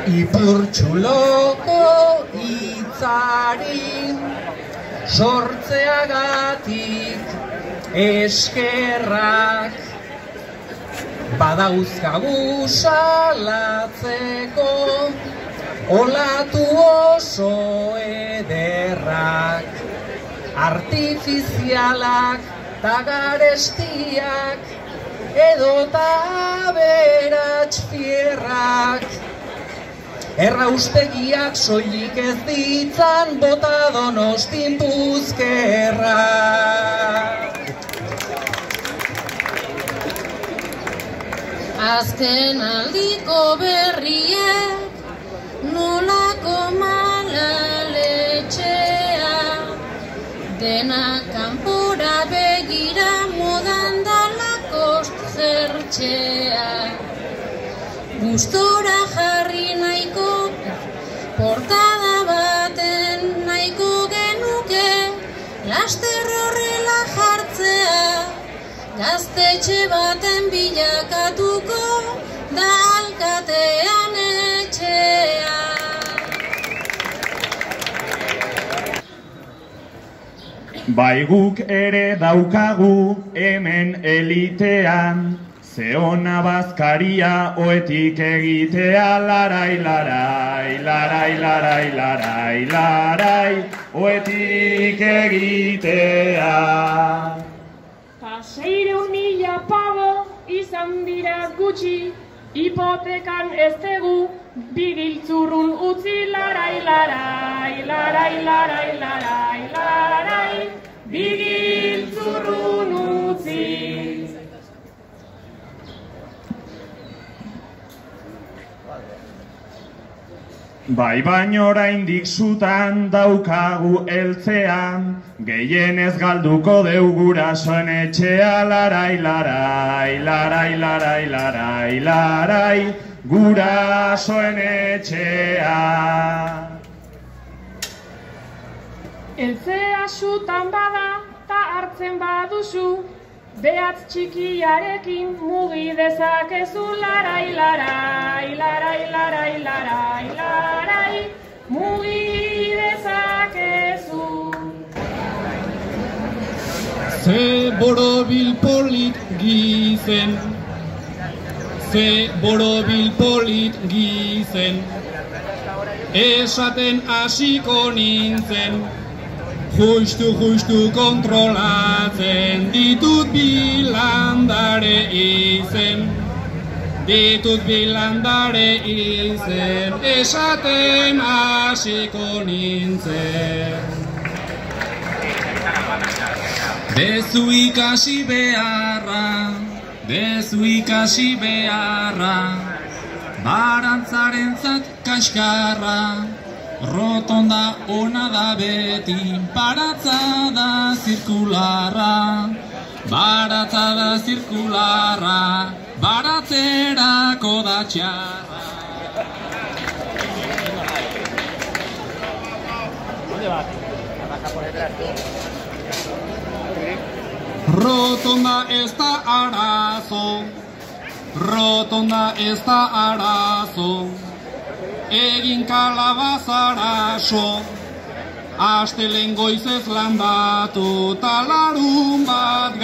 Ipurtxuloko itzari sortzeagatik eskerrak badauzkagu salatzeko olatu oso ederrak artifizialak ta garestiak edota aberats fierrak erraustegiak soilik ez ditzan bota Donostin puzkerra. Azken aldiko berriek nolako malaletxea dena kanpora begira modan dalako zertxea gustora jarri nahiko portada baten nahiko genuke laster horrela jartzea gaztetxe baten bilakatuko da alkatean etxea. Bai guk ere daukagu hemen elitean ze ona bazkaria oetik egitea larai, larai, larai, larai, larai, larai, oetik egitea. 600.000 pabo izan dira gutxi, hipotekan ez tegu bigiltzurrun utzi larai, larai, larai, larai, larai, larai, bigiltzurrun utzi. Bai baino oraindik zutan daukagu heltzean, gehienez galduko deu gurasoen etxea larai, larai, larai, larai, larai, larai, gurasoen etxea. Heltzea zutan bada ta hartzen baduzu, behatz txikiarekin mugi dezakezu larai, larai, larai, larai, larai, larai, mugi dezakezu. Ze borobil polit gizen, ze borobil polit gizen, esaten hasiko nintzen, justu kontrolatzen ditut bilandare izen, esaten hasiko nintzen. Dezu ikasi beharra, barantzarentzat kaskarra, rotonda ona da beti, baratzada zirkularra, baratzerako da txarra. Rotonda ez da arazo, egin kalabazaraso, astelen goizez landatu, talarun bat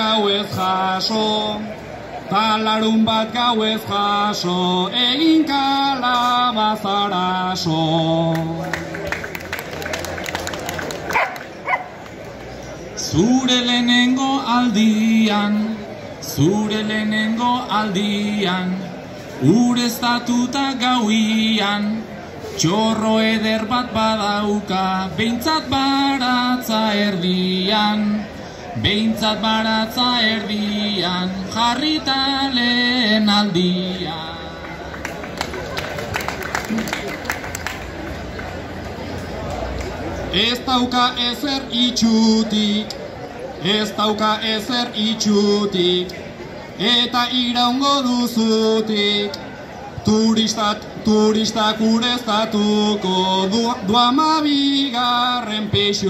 gauez jaso, egin kalabazaraso. Zure lehenengo aldian, ureztatuta gauian, txorro eder bat badauka, behintzat baratza erdian, jarrita lehen aldian. Ez dauka ezer itxutik, eta iraungo duzutik, turistak ureztatuko du amabigarren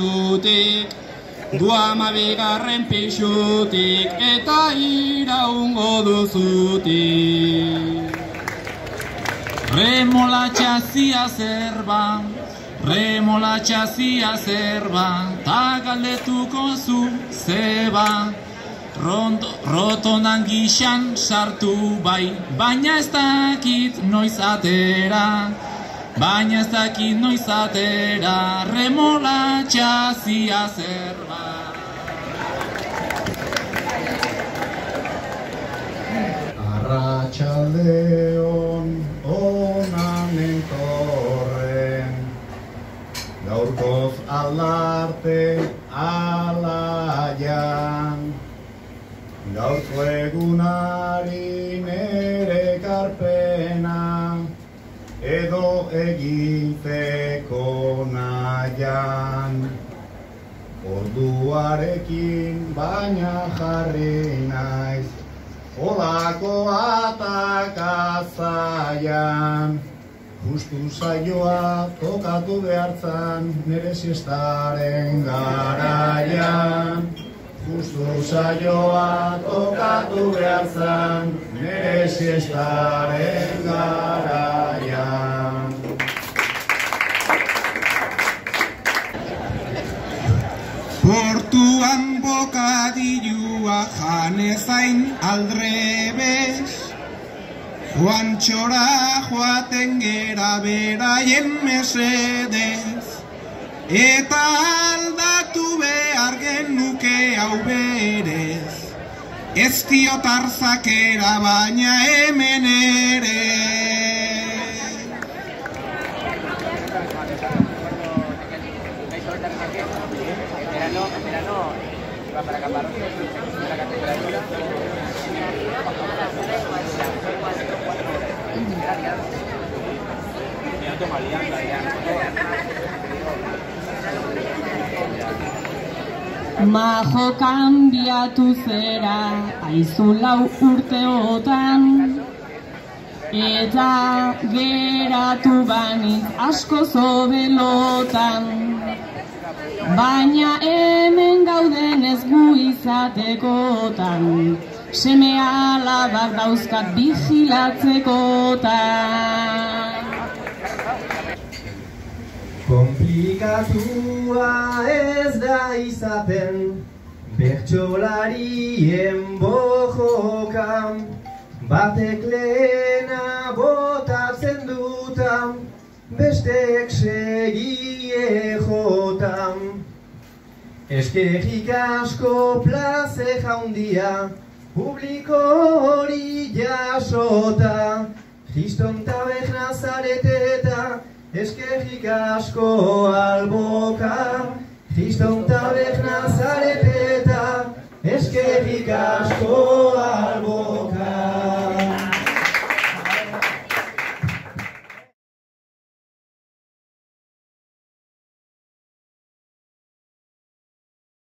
pixutik, eta iraungo duzutik. Remolatxa zia zerba, remolatxa zia zerba, ta galdetuko zu zeba. Rotonan gixan sartu bai, baina ez dakit noiz atera, baina ez dakit noiz atera, remolatxa zia zerba. Arratsaldeon onan entorren, gaurkoz aldarte alaian, gaurko egunari nere karpena, edo egiteko nahian. Orduarekin baina jarri naiz, olako atakazaian, justu saioa tokatu behartzan nere siestaren garaian. Justu saioa tokatu behartzan nere siestaren garaian. Portuan bokadilua janezain aldrebez, Juantxora joaten gera beraien mesedez, eta aldatu behar genuke hau berez, ez diot arzakera baina hemen ere. Majo kanbiatu zera aizu 4 urteotan, eta geratu banit asko zobelotan. Baina hemen gauden ez gu izatekotan, seme alabak dauzkat bijilatzekotan. Komplikatua ez da izaten, bertsolarien bojokan, batek lehena botatzen dutan, besteek segie jotan. Eskerrik asko plaze jaundia, publiko hori jasota, Kriston taberna zareteta, eskerrik asko alboka. Kriston taberna zareteta, eskerrik asko